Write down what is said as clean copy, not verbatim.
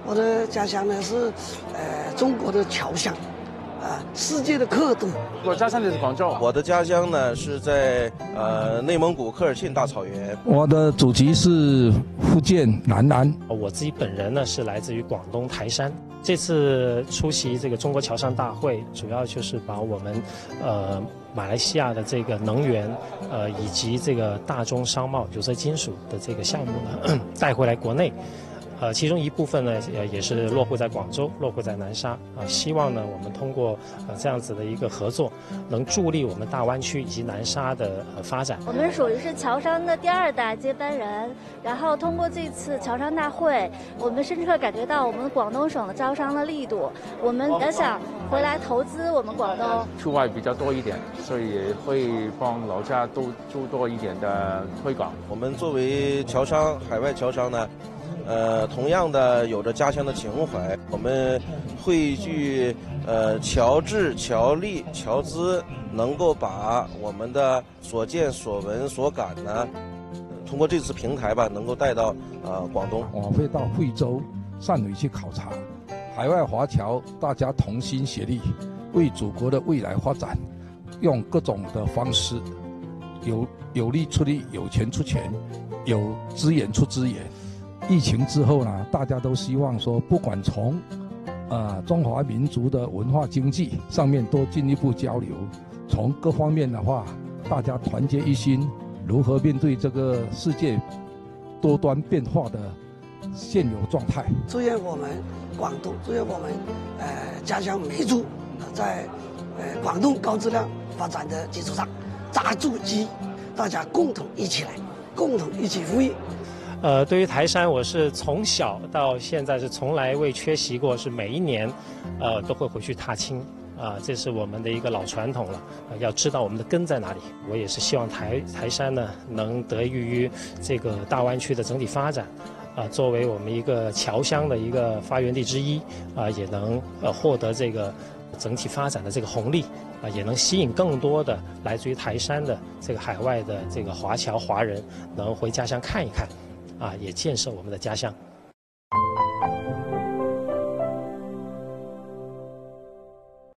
我的家乡呢是中国的侨乡，世界的客都。 我家乡就是广州。 我的家乡呢是在内蒙古科尔沁大草原。 我的祖籍是福建南安。 我自己本人呢是来自于广东台山。这次出席这个中国侨商大会，主要就是把我们马来西亚的这个能源以及这个大宗商贸有色金属的这个项目呢带回来国内。其中一部分呢，也是落户在广州，落户在南沙希望呢，我们通过这样子的一个合作，能助力我们大湾区以及南沙的发展。 我们属于是侨商的第2代接班人，然后通过这次侨商大会，我们深刻感觉到我们广东省的招商的力度，我们也想回来投资我们广东。 出外比较多一点，所以会帮老家都做多一点的推广。 我们作为侨商，海外侨商呢。同样的有着家乡的情怀，我们汇聚侨智、侨力、侨资，能够把我们的所见所闻所感呢，通过这次平台吧，能够带到广东。 我会到惠州、汕尾去考察，海外华侨大家同心协力，为祖国的未来发展，用各种的方式，有力出力，有钱出钱，有资源出资源。疫情之后呢，大家都希望说，不管从中华民族的文化经济上面多进一步交流，从各方面的话，大家团结一心，如何面对这个世界多端变化的现有状态。 祝愿我们广东，祝愿我们家乡梅竹在广东高质量发展的基础上扎住基，大家共同一起来，共同一起富裕。 对于台山，我是从小到现在是从来未缺席过，是每一年，都会回去踏青，这是我们的一个老传统了。要知道我们的根在哪里。我也是希望台山呢能得益于这个大湾区的整体发展，作为我们一个侨乡的一个发源地之一，也能获得这个整体发展的这个红利，也能吸引更多的来自于台山的这个海外的这个华侨华人能回家乡看一看。也建设我们的家乡。